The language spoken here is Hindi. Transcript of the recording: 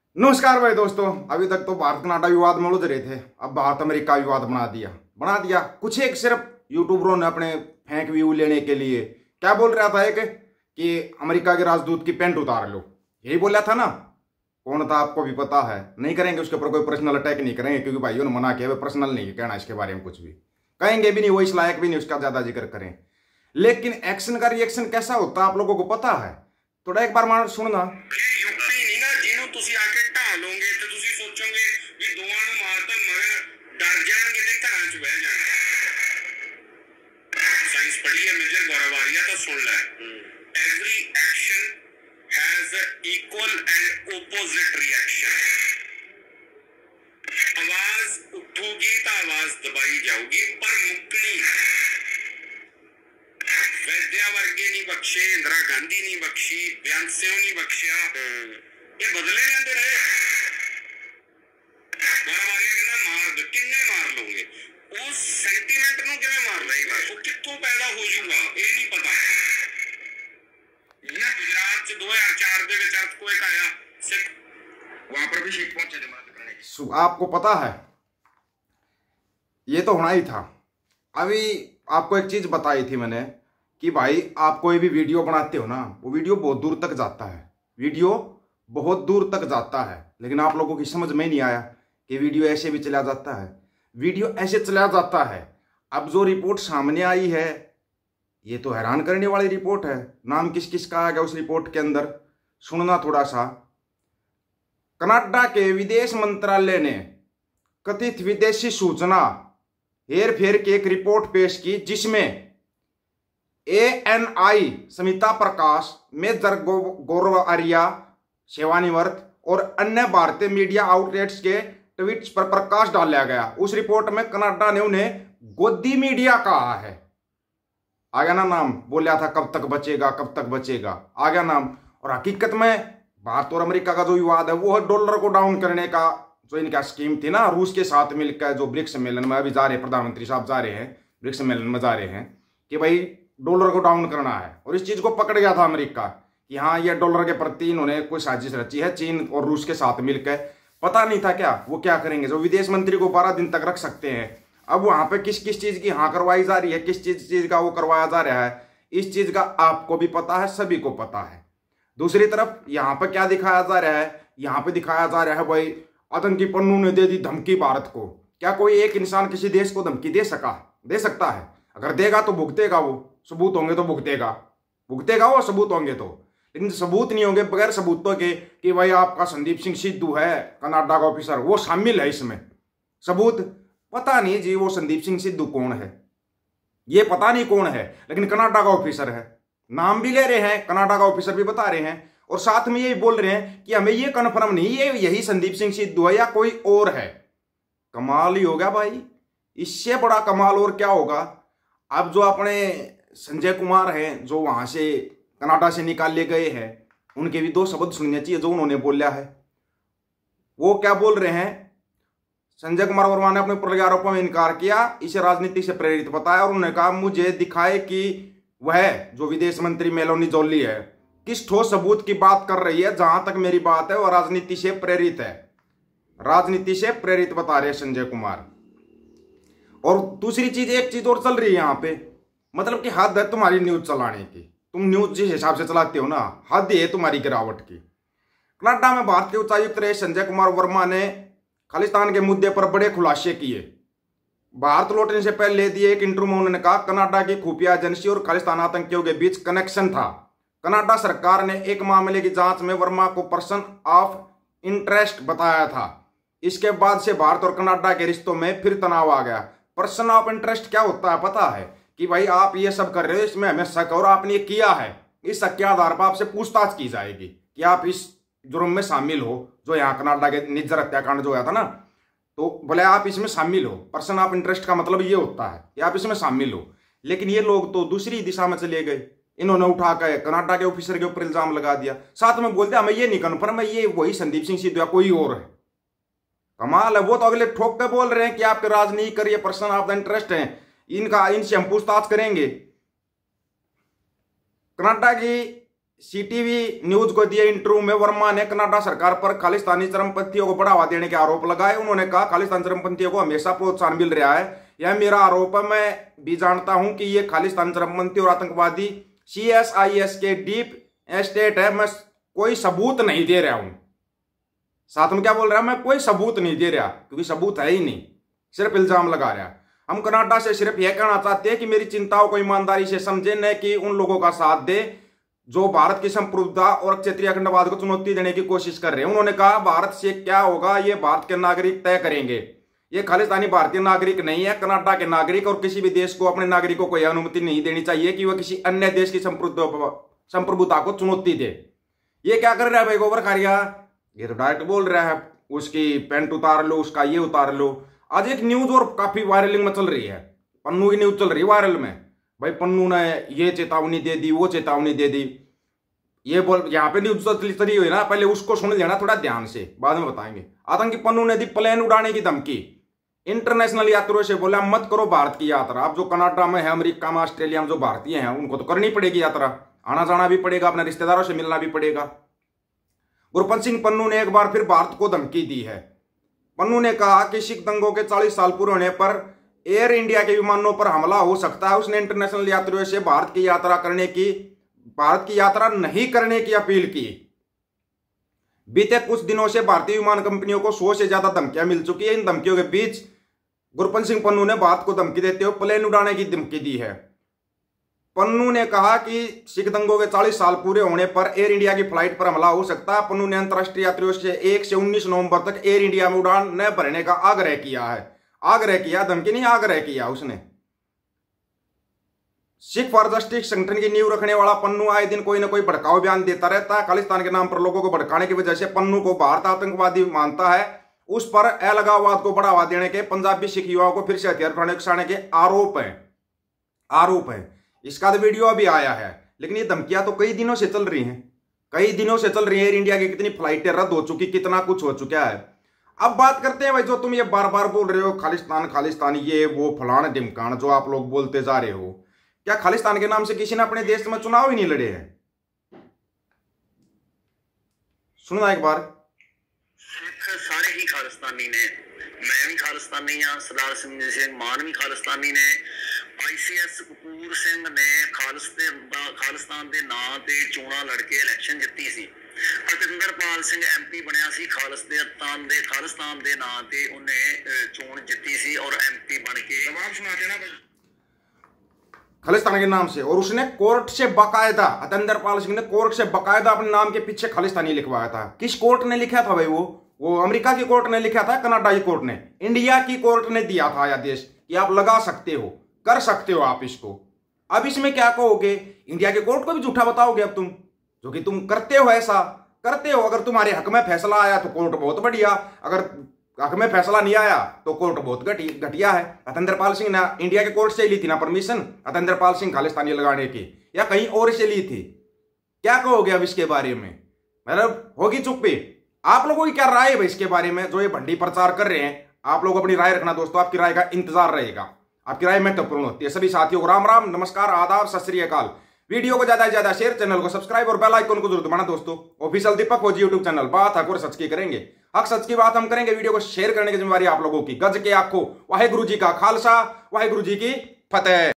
नमस्कार भाई दोस्तों। अभी तक तो भारत कनाडा विवाद में उलझ रहे थे, अब भारत अमेरिका विवाद बना दिया कुछ एक सिर्फ यूट्यूबरों ने अपने फेक व्यू लेने के लिए। क्या बोल रहा था एक कि अमेरिका के राजदूत की पेंट उतार लो, यही बोला था ना। कौन था आपको भी पता है, नहीं करेंगे उसके ऊपर कोई पर्सनल अटैक नहीं करेंगे, क्योंकि भाइयों ने मना किया, पर्सनल नहीं कहना इसके बारे में, कुछ भी कहेंगे भी नहीं, वो इस लायक भी नहीं उसका ज्यादा जिक्र करें। लेकिन एक्शन का रिएक्शन कैसा होता है आप लोगों को पता है, थोड़ा एक बार मान सुनना। ਤੁਸੀਂ ਆ ਕੇ ਢਾ ਲੋਗੇ ਤੇ ਤੁਸੀਂ ਸੋਚੋਗੇ ਵੀ ਦੋਵਾਂ ਨੂੰ ਮਾਰਤਾ ਮਗਰ ਡਰ ਜਾਣਗੇ ਤੇ ਘਰਾਂ 'ਚ ਬਹਿ ਜਾਣਗੇ। ਸਾਇੰਸ ਪੜ੍ਹੀ ਹੈ ਮੇਜਰ ਗੌਰਵਾਰੀਆ ਤਾਂ ਸੁਣ ਲੈ। Every action has equal and opposite reaction. आवाज उठोगी तो आवाज दबाई जाओगी पर मुक्कनी। वैद्या वर्गे नहीं बख्शे, इंदिरा गांधी नहीं बख्शी, ब्यांसेओ नहीं बख्शिया, ये बदले लेंदे रहे। गौरवारिया कहना मार दो, किन्ने मार लोगे, उस सेंटीमेंट नु किवें मार लेगा, वो कित्थों पैदा हो जाऊगा ये नहीं पता। ये गुजरात च 2004 दे विच अर्थक्वेक आया, सिख वहां पर भी सिख पहुंचे थे मदद करने की। आपको पता है ये तो होना ही था। अभी आपको एक चीज बताई थी मैंने कि भाई आप कोई भी वीडियो बनाते हो ना, वो वीडियो बहुत दूर तक जाता है, वीडियो बहुत दूर तक जाता है, लेकिन आप लोगों की समझ में नहीं आया कि वीडियो ऐसे भी चला जाता है, वीडियो ऐसे चला जाता है। अब जो रिपोर्ट सामने आई है ये तो हैरान करने वाली रिपोर्ट है। नाम किस किस का आ गया उस रिपोर्ट के अंदर, सुनना थोड़ा सा। कनाडा के विदेश मंत्रालय ने कथित विदेशी सूचना हेर फेर की एक रिपोर्ट पेश की, जिसमें ANI समिता प्रकाश, मेजर गौरवारिया, सेवानिवृत्त और अन्य भारतीय मीडिया आउटलेट्स के ट्वीट्स पर प्रकाश डाला गया। उस रिपोर्ट में कनाडा ने उन्हें गोदी मीडिया कहा है। आ गया ना नाम, बोला था कब तक बचेगा कब तक बचेगा, आ गया नाम। और हकीकत में भारत और अमेरिका का जो विवाद है वो है डॉलर को डाउन करने का, जो इनका स्कीम थी ना रूस के साथ मिलकर, जो ब्रिक्स सम्मेलन में अभी जा रहे, प्रधानमंत्री साहब जा रहे हैं ब्रिक्स सम्मेलन में जा रहे हैं कि भाई डॉलर को डाउन करना है। और इस चीज को पकड़ गया था अमेरिका कि हाँ ये डॉलर के प्रति इन्होंने कोई साजिश रची है, चीन और रूस के साथ मिलकर। पता नहीं था क्या वो क्या करेंगे, जो विदेश मंत्री को 12 दिन तक रख सकते हैं। अब वहां पे किस किस चीज की हाँ करवाई जा रही है, किस चीज का वो करवाया जा रहा है, इस चीज का आपको भी पता है, सभी को पता है। दूसरी तरफ यहाँ पे क्या दिखाया जा रहा है, यहाँ पे दिखाया जा रहा है भाई आतंकी पन्नू ने दे दी धमकी भारत को। क्या कोई एक इंसान किसी देश को धमकी दे सकता है? अगर देगा तो भुगतेगा, वो सबूत होंगे तो भुगतेगा वो सबूत होंगे तो। लेकिन सबूत नहीं होंगे, बगैर सबूतों के कि भाई आपका संदीप सिंह सिद्धू है कनाडा का ऑफिसर, वो शामिल है इसमें, सबूत पता नहीं जी वो संदीप सिंह सिद्धू कौन है, ये पता नहीं कौन है, लेकिन कनाडा का ऑफिसर है। नाम भी ले रहे हैं, कनाडा का ऑफिसर भी बता रहे हैं, और साथ में यही बोल रहे हैं कि हमें ये कन्फर्म नहीं ये यही संदीप सिंह सिद्धू है या कोई और है। कमाल ही हो गया भाई, इससे बड़ा कमाल और क्या होगा। अब जो अपने संजय कुमार हैं जो वहां से कनाडा से निकाले गए हैं, उनके भी 2 शब्द सुनने चाहिए जो उन्होंने बोला है। वो क्या बोल रहे हैं, संजय कुमार वर्मा ने अपने ऊपर लगे आरोपों में इनकार किया, इसे राजनीति से प्रेरित बताया, और उन्होंने कहा मुझे दिखाए कि वह जो विदेश मंत्री मेलोनी जोली है किस ठोस सबूत की बात कर रही है। जहां तक मेरी बात है वह राजनीति से प्रेरित है, राजनीति से प्रेरित बता रहे संजय कुमार। और दूसरी चीज, एक चीज और चल रही है यहाँ पे, मतलब कि हद है तुम्हारी न्यूज चलाने की, तुम न्यूज जिस हिसाब से चलाते हो ना, हद है तुम्हारी गिरावट की। कनाडा में भारत के उच्चायुक्त रहे संजय कुमार वर्मा ने खालिस्तान के मुद्दे पर बड़े खुलासे किए। भारत लौटने से पहले दिए एक इंटरव्यू में उन्होंने कहा कनाडा की खुफिया एजेंसी और खालिस्तान आतंकियों के बीच कनेक्शन था। कनाडा सरकार ने एक मामले की जांच में वर्मा को पर्सन ऑफ इंटरेस्ट बताया था। इसके बाद से भारत और कनाडा के रिश्तों में फिर तनाव आ गया। पर्सन ऑफ इंटरेस्ट क्या होता है पता है, कि भाई आप ये सब कर रहे हो, इसमें हमें शक और आपने ये किया है, इस शक के आधार पर आपसे पूछताछ की जाएगी कि आप इस जुर्म में शामिल हो। जो यहाँ कनाडा के निज्जर हत्याकांड जो हुआ था ना, तो बोले आप इसमें शामिल हो। पर्सन ऑफ इंटरेस्ट का मतलब ये होता है कि आप इसमें शामिल हो। लेकिन ये लोग तो दूसरी दिशा में चले गए, इन्होंने उठाकर कनाडा के ऑफिसर के ऊपर इल्जाम लगा दिया, साथ में बोलते हमें ये नहीं कन्फर्म है ये वही संदीप सिंह सिद्धू या कोई और है। कमाल है, वो तो अगले ठोक के बोल रहे हैं कि आपके राजनीति करिए, पर्सन ऑफ द इंटरेस्ट है, इनसे हम पूछताछ करेंगे। कनाडा की सीटीवी न्यूज को दिए इंटरव्यू में वर्मा ने कनाडा सरकार पर खालिस्तानी चरमपंथियों को बढ़ावा देने के आरोप लगाए। उन्होंने कहा खालिस्तानी चरमपंथियों को हमेशा प्रोत्साहन मिल रहा है, यह मेरा आरोप है। मैं भी जानता हूं कि ये खालिस्तानी चरमपंथी और आतंकवादी CSIS के डीप स्टेट है। मैं कोई सबूत नहीं दे रहा हूं। साथ में क्या बोल रहा है, मैं कोई सबूत नहीं दे रहा, क्योंकि सबूत है ही नहीं, सिर्फ इल्जाम लगा रहा। हम कनाडा से सिर्फ यह कहना चाहते हैं कि मेरी चिंताओं को ईमानदारी से समझे, न कि उन लोगों का साथ दे जो भारत की संप्रभुता और क्षेत्रीय अखंडवाद को चुनौती देने की कोशिश कर रहे हैं। उन्होंने कहा भारत से क्या होगा ये भारत के नागरिक तय करेंगे। ये खालिस्तानी भारतीय नागरिक नहीं है, कनाडा के नागरिक, और किसी भी देश को अपने नागरिकों को यह अनुमति नहीं देनी चाहिए कि वह किसी अन्य देश की संप्रभुता को चुनौती दे। ये क्या कर रहा है भाई गोबर खारिया, ये तो डायरेक्ट बोल रहा है उसकी पैंट उतार लो, उसका ये उतार लो। आज एक न्यूज और काफी वायरलिंग में चल रही है, पन्नू की न्यूज चल रही है वायरल में। भाई पन्नू ने ये चेतावनी दे दी, वो चेतावनी दे दी, ये बोल, यहाँ पे न्यूज चली हुई ना, पहले उसको सुन लेना थोड़ा ध्यान से, बाद में बताएंगे। आतंकी पन्नू ने दी प्लेन उड़ाने की धमकी, इंटरनेशनल यात्रियों से बोला मत करो भारत की यात्रा। अब जो कनाडा में है, अमेरिका में, ऑस्ट्रेलिया में जो भारतीय हैं उनको तो करनी पड़ेगी यात्रा, आना जाना भी पड़ेगा, अपने रिश्तेदारों से मिलना भी पड़ेगा। गुरपंत सिंह पन्नू ने एक बार फिर भारत को धमकी दी है। पन्नू ने कहा कि सिख दंगों के 40 साल पूरे होने पर एयर इंडिया के विमानों पर हमला हो सकता है। उसने इंटरनेशनल यात्रियों से भारत की यात्रा नहीं करने की अपील की। बीते कुछ दिनों से भारतीय विमान कंपनियों को 100 से ज्यादा धमकियां मिल चुकी है। इन धमकियों के बीच गुरपंत सिंह पन्नू ने भारत को धमकी देते हुए प्लेन उड़ाने की धमकी दी है। पन्नू ने कहा कि सिख दंगों के 40 साल पूरे होने पर एयर इंडिया की फ्लाइट पर हमला हो सकता है। पन्नू ने अंतर्राष्ट्रीय यात्रियों से 1 से 19 नवंबर तक एयर इंडिया में उड़ान न भरने का आग्रह किया है। आग्रह किया, धमकी नहीं, आग्रह किया उसने। सिख फॉर जस्टिस संगठन की नींव रखने वाला पन्नू आए दिन कोई ना कोई भड़काऊ बयान देता रहता है। खालिस्तान के नाम पर लोगों को भड़काने की वजह से पन्नू को भारत आतंकवादी मानता है। उस पर अलगाववाद को बढ़ावा देने के, पंजाबी सिख युवाओं को फिर से हथियार उठाने के आरोप है। इसका तो वीडियो अभी आया है, लेकिन ये धमकियां तो कई दिनों से चल रही हैं, एयर इंडिया की कितनी फ्लाइटें रद्द हो चुकी, कितना कुछ हो चुका है। अब बात करते हैं भाई, जो तुम ये बार बार बोल रहे हो खालिस्तान ये वो फलाना ढिमकाना जो आप लोग बोलते जा रहे हो, क्या खालिस्तान के नाम से किसी ने अपने देश में चुनाव ही नहीं लड़े हैं? सुनना एक बार। सिख सारे ही खालिस्तानी ने, मैं भी खालिस्तानी हाँ, सरदार सिंह मान भी खालिस्तानी ने, ICS कपूर सिंह ने खालिस्तान के नाम से चोणां लड़के इलेक्शन जित्ती सी। अतिंदरपाल सिंह MP बनया सी खालिस्तान के नाम से, उन्हें चोण जित्ती सी और MP बन के जवाब सुना देना खालिस्तान के नाम से। और उसने कोर्ट से बाकायदा, अतिंदरपाल सिंह ने कोर्ट से बाकायदा अपने नाम के पीछे खालिस्तानी लिखवाया था। किस कोर्ट ने लिखा था भाई? वो अमेरिका की कोर्ट ने लिखा था, कनाडा की कोर्ट ने, इंडिया की कोर्ट ने दिया था आदेश कि आप लगा सकते हो, कर सकते हो आप इसको। अब इसमें क्या कहोगे? इंडिया के कोर्ट को भी झूठा बताओगे अब तुम, जो कि तुम करते हो, ऐसा करते हो। अगर तुम्हारे हक में फैसला आया तो कोर्ट बहुत बढ़िया, अगर हक में फैसला नहीं आया तो कोर्ट बहुत घटिया है। अतिंदरपाल सिंह ने इंडिया के कोर्ट से ली थी ना परमिशन, अतिंदरपाल सिंह खालिस्तानी लगाने की, या कहीं और से ली थी? क्या कहोगे अब इसके बारे में? मतलब होगी चुप्पी। आप लोगों की क्या राय है भाई इसके बारे में, जो ये भंडी प्रचार कर रहे हैं? आप लोग अपनी राय रखना दोस्तों, आपकी राय का इंतजार रहेगा, आपकी राय महत्वपूर्ण होती है। सभी साथियों को राम राम, नमस्कार, आदाब, सत श्री अकाल। वीडियो को ज्यादा से ज्यादा शेयर, चैनल को सब्सक्राइब और बेल आइकन को जरूर दबाना दोस्तों। ऑफिशियल दीपक फौजी यूट्यूब चैनल, बात हक और सच की करेंगे, हक सच की बात हम करेंगे। वीडियो को शेयर करने की जिम्मेवारी आप लोगों की। गज के आखो, वाहेगुरु जी का खालसा, वाहेगुरु जी की फतेह।